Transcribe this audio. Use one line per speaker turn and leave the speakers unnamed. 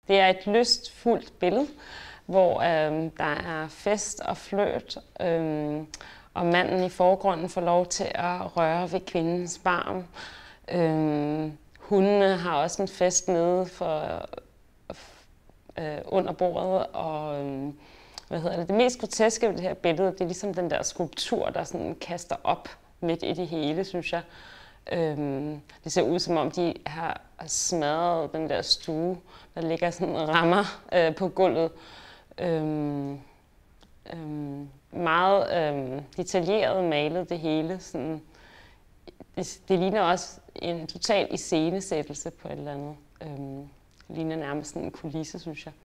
Det er et lystfuldt billede, hvor der er fest og flirt, og manden i forgrunden får lov til at røre ved kvindens barm. Hundene har også en fest nede under bordet, og det mest groteske ved det her billede, det er ligesom den der skulptur, der sådan kaster op midt i det hele, synes jeg. Det ser ud som om, de har smadret den der stue, der ligger sådan rammer på gulvet. Meget detaljeret malet det hele. Sådan, det ligner også en total iscenesættelse på et eller andet. Det ligner nærmest sådan en kulisse, synes jeg.